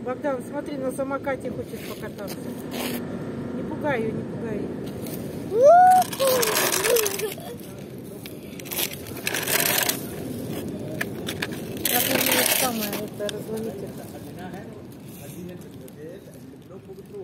Богдан, смотри, на самокате хочет покататься. Не пугай ее, не пугай ее. Как у нее самое это разломить это.